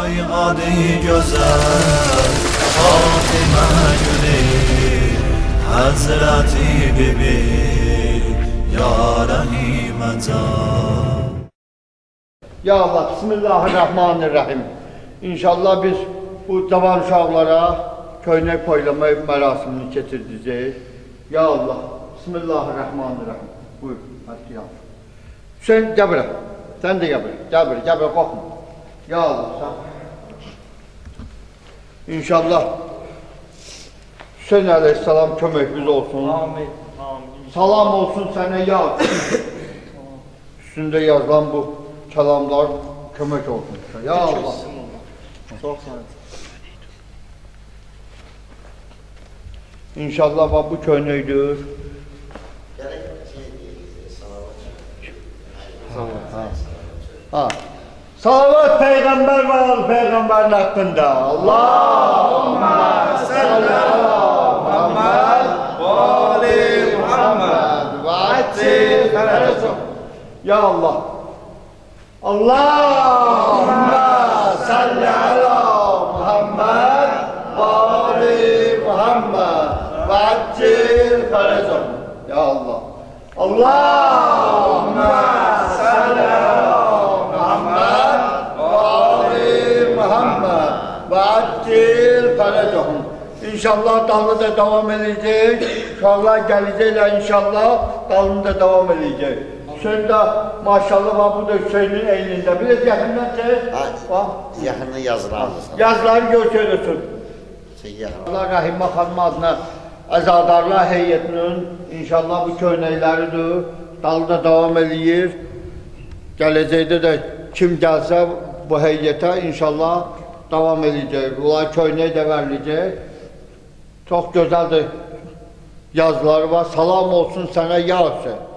Ay adi güzel Fatıma Gülü Hazreti Bibi Ya Rahim Can. Ya Allah, Bismillahirrahmanirrahim. İnşallah biz bu cavan uşaqlara köynək poylama mərasimini keçirdəcəyik. Ya Allah, Bismillahirrahmanirrahim. Buyur, hadi ya. Hüseyin, gəl bura. Sən də gəl bura. Gəl bura, qorxma. Ya Allah, sən. İnşallah Hüseyin əleyhissalam köməkimiz olsun. Amin. Salam olsun sənə ya. Üstündə yazılan bu kəlamlar kömək olsun. Ya Allah. Çox sağ ol. İnşallah bax bu köynəkdir. Ha. Salavat Peygamber var Peygamberin hakkında. Allahümme salli ala Muhammed ve ali Muhammed ve acil ferajum. Ya Allah. Allahümme salli ala Muhammed ve ali Muhammed ve acil ferajum. Ya Allah. Allahümme salli ala Muhammed ve ali Muhammed ve acil ferajum. İnşallah dalını da devam edecek. Uşaqlar gələcəklər inşallah dalını da devam edecek. Hüseyin de maşallah var bu da Hüseyin'in elinde. Biraz yakından çek. Yaxını yazılardır. Yazıları götürürsün. Allah Rahimə xanım adına əzadarlar heyətinin inşallah bu köynəkləridir. Dalı da devam edir. Gələcəkdə də kim gəlsə bu heyətə inşallah devam edəcək. Bunlar köynək də veriləcək. Çox gözəldir yazıları var. Salam olsun sənə ya Hüseyin.